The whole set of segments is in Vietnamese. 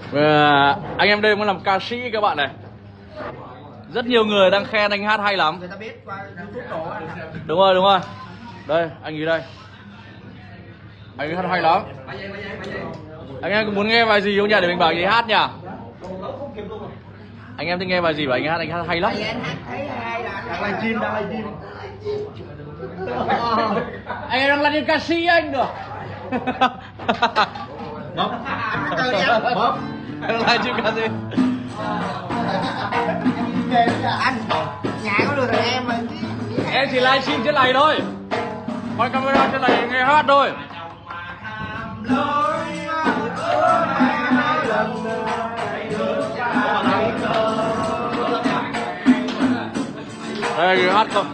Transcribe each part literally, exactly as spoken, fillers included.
À, anh em đây muốn làm ca sĩ các bạn này. Rất nhiều người đang khen anh hát hay lắm. Người ta biết qua YouTube đồ anh. Đúng rồi, đúng rồi. Đây, anh ấy đây. Anh ấy hát hay lắm. Anh em có muốn nghe bài gì không nhỉ để mình bảo anh ấy hát nhỉ? Anh em thích nghe bài gì bảo anh ấy hát, anh hát hay lắm. Anh hát thấy hay là live stream, đang live stream. Anh em đang là ca sĩ anh được. Bóp. Bóp. Đang live stream ca sĩ. Anh nhà có được thằng em mà. Em chỉ live stream trên này thôi. Quay camera trên này nghe hát thôi. Đây hát không?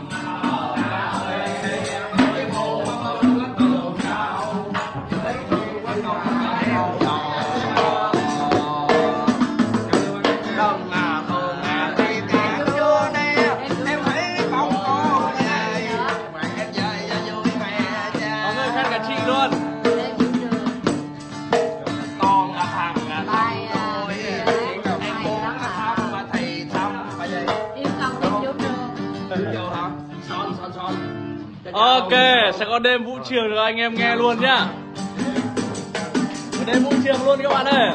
Ok, sẽ có đêm vũ trường được anh em nghe luôn nhá. Đêm vũ trường luôn các bạn ơi.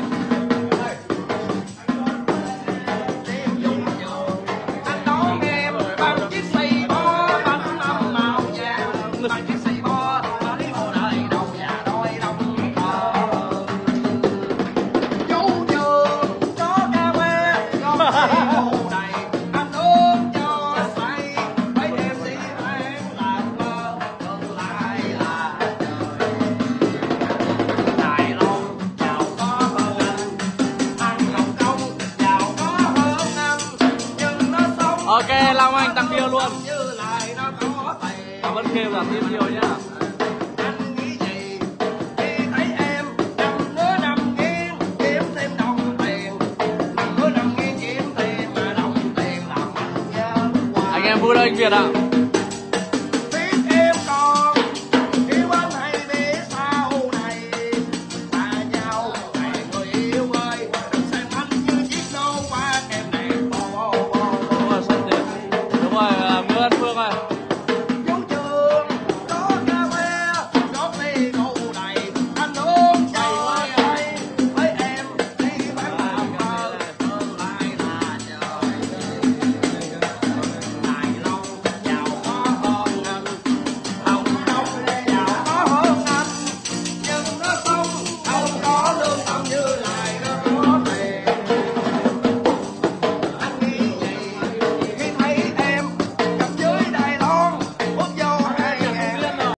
Ok, Long Anh tăng tiêu luôn. Cảm ơn kêu giảm thêm nhiều nhá. Anh em vui lên anh Việt ạ.